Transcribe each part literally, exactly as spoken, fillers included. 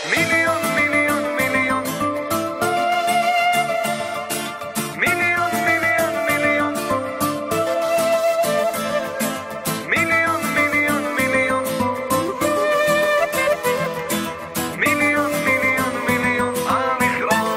Milion, milion, milion. Milion, milion, milion. Milion, milion, milion. Milion, milion, milion. המכלול.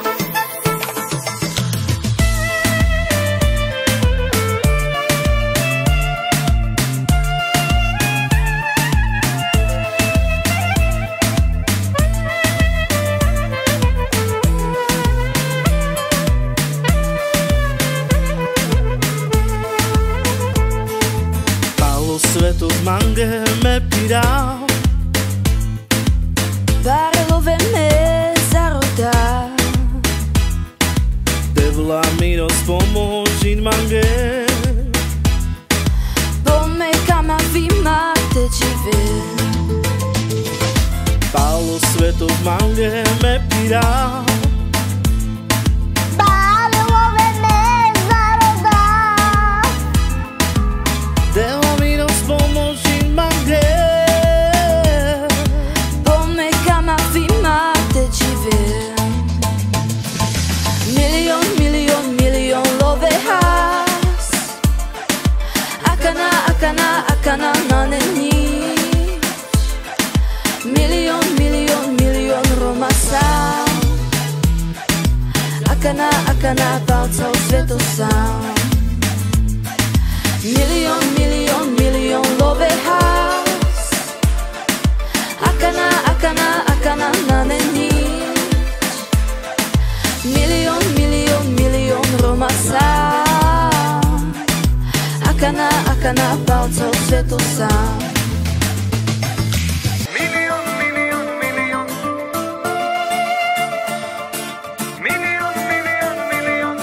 Svetu z mange me pirao, Barelove me zaroda, te vla miro s pomožin mange. Bome kama vima te žive. Palo svetu z mange me pirao, Barelove me zaroda, te vla miro s pomožin mange. Bome kama vima te žive. Milion, milion, milion love has, Akana, akana, akana na nenić. Milion, milion, milion romasa, Akana, akana palca u svetu sam. Milion, milion, milion love has, Akana, akana, akana na nenić. Milion, milion, milion romasa, Akana, akana palca u svetu sam. Milion, milion, milion. Milion, milion, milion.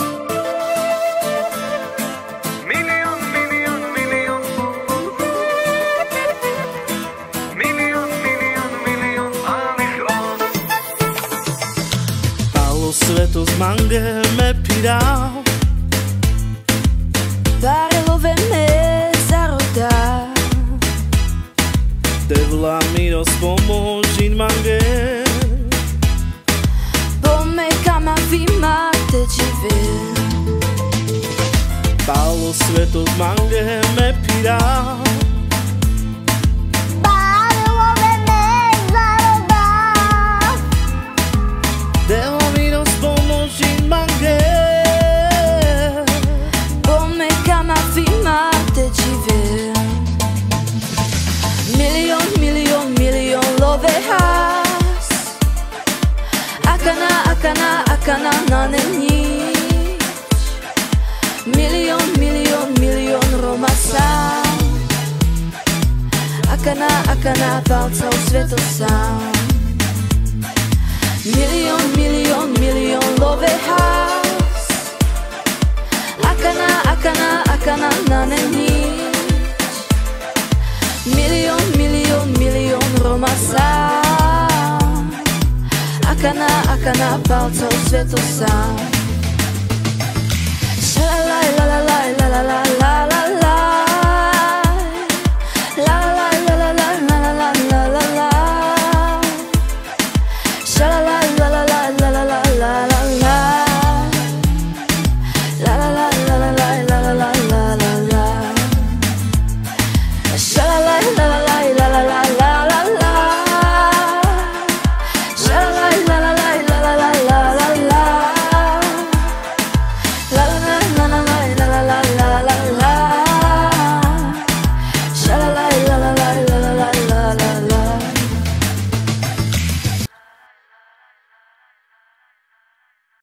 Milion, milion, milion. Milion, milion, milion. המכלול. Palo svetu z mange me pirao, Barelove me zaroda, te vla miro s pomožin mange. Bome kama vima te žive. Palo svetu z mange me pirao, Barelove me zaroda, te vla miro s pomožin mange. Bome kama vima te žive. Milion, milion, milion love has, Akana, akana, akana na nenić. Milion, milion, milion romasa, Akana, akana palca u svetu sam. Milion, milion, milion love has, Akana, akana, akana na nenić. Milion, milion, milion romasa, Akana, akana palca u svetu sam. Shalalaj, lalalaj, lalalaj,